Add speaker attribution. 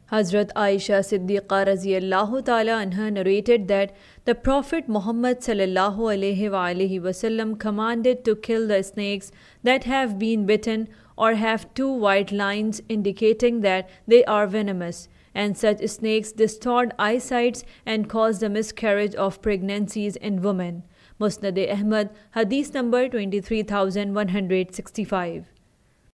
Speaker 1: Hazrat Aisha Siddiqa raziyallahu ta'ala anha narrated that the Prophet Mohammad S.A.W. commanded to kill the snakes that have been bitten or have two white lines indicating that they are venomous, and such snakes distort eyesight and cause the miscarriage of pregnancies in women. Musnad Ahmad Hadith number 23165.